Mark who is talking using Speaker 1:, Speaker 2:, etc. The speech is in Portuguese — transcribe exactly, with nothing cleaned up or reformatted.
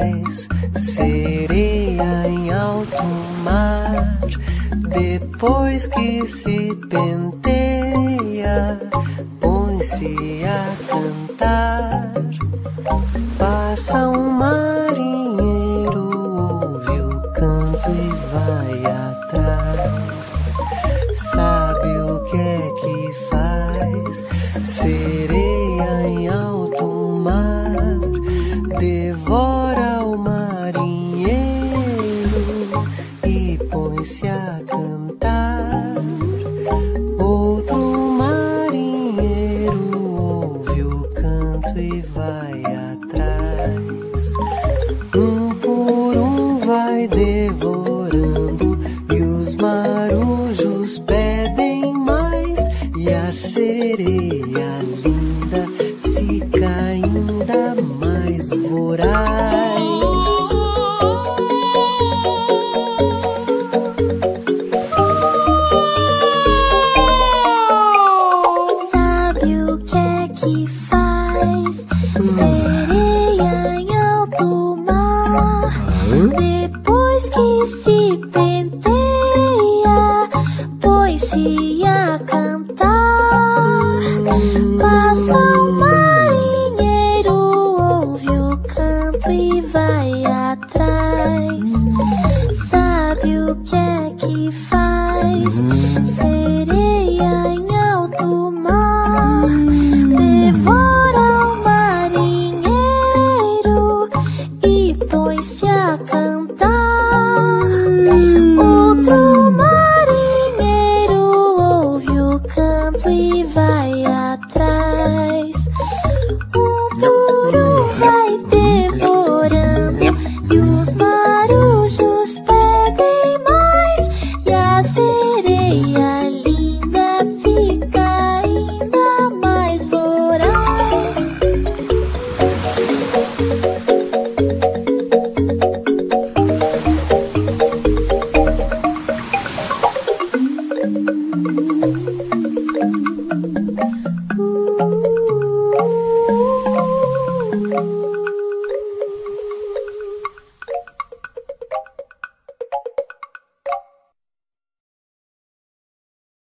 Speaker 1: faz. Sereia em alto mar, depois que se penteia, põe-se a cantar. Passa um marinheiro, ouve o canto e vai atrás. Sabe o que é que faz? Sereia em alto mar, devora o marinheiro e põe-se a cantar. Outro marinheiro ouve o canto e vai atrás. Um por um vai devorando e os marujos pedem mais. E a sereia linda fica ainda mais voraz.
Speaker 2: Sabe o que é que faz? Sereia em alto mar, depois que se penteia, põe-se a cantar. Passa um marinheiro, ouve o canto e vai atrás. Sabe o que é que faz? Sereia